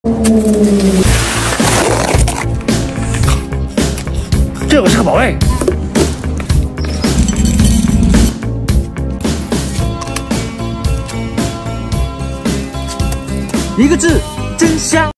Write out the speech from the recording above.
这个是个宝贝。一个字，真香。